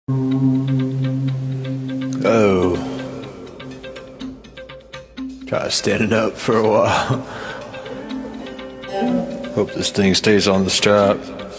Oh, try standing up for a while. Hope this thing stays on the strap.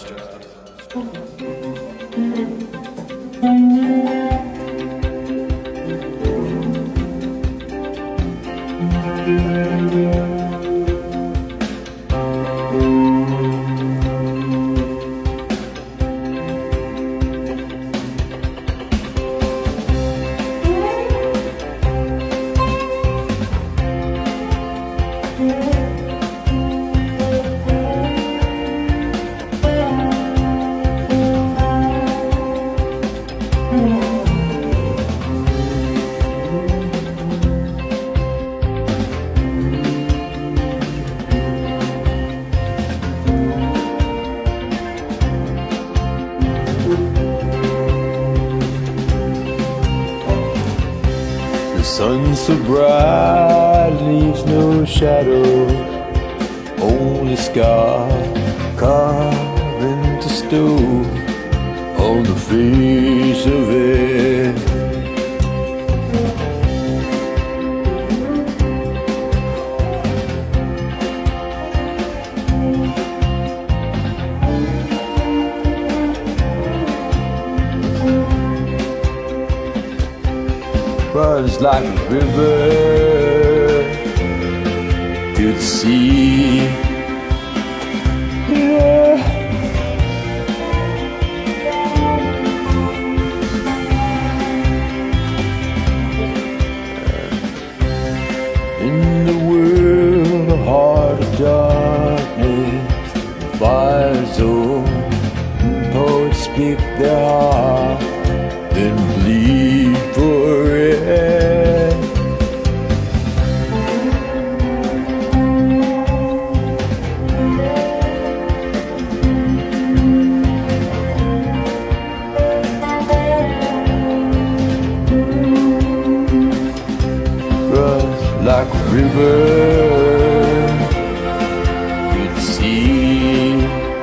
The sun so bright leaves no shadows, only scar carved into stone on the face of it. Runs like a river to the sea. Yeah. In the world, a heart of darkness, the fire zone, poets speak their heart, then bleed for it. Runs like a river to the sea.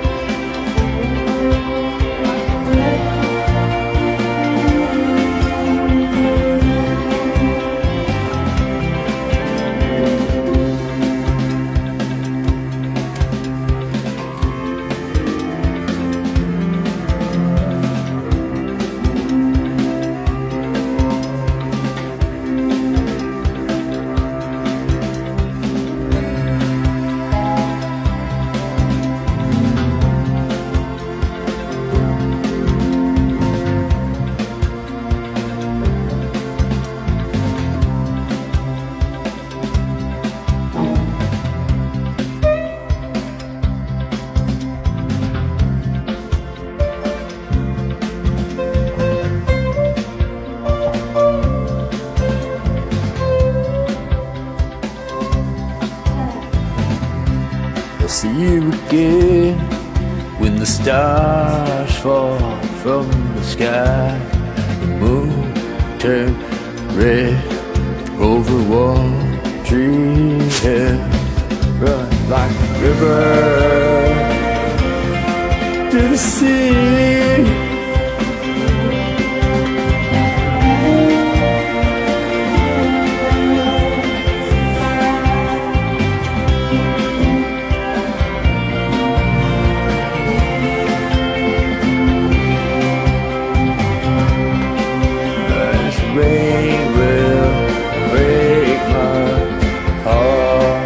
I'll see you again when the stars fall from the sky. The moon turned red over Wall Street. Run like a river to the sea. Rain will break my heart.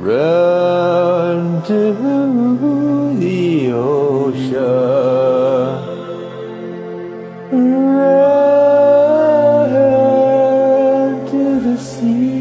run to the ocean, run to the sea.